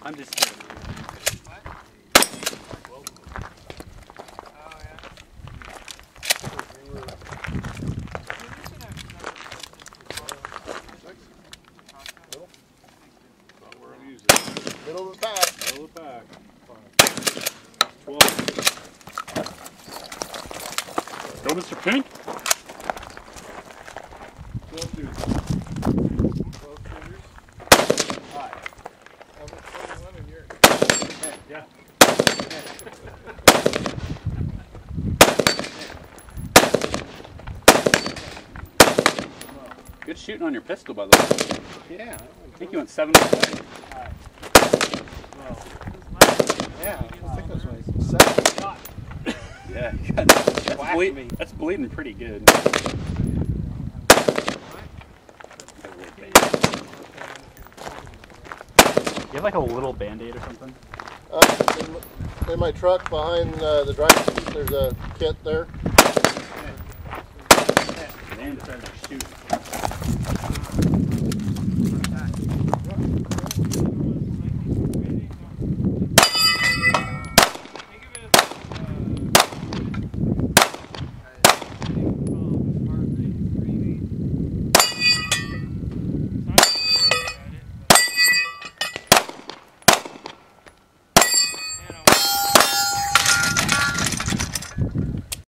I'm just kidding. Middle of the pack. Middle of the pack. 12. Go, Mr. Pink. 12 dudes. 12 shooters. Hi. How much 21 in yours? Yeah. Good shooting on your pistol, by the way. Yeah. I think you went 7 to 5. Yeah, I think that's right. 7. Yeah, that's bleeding pretty good. You have like a little band-aid or something? In my truck behind the driver's seat, there's a kit there. Man decided to shoot.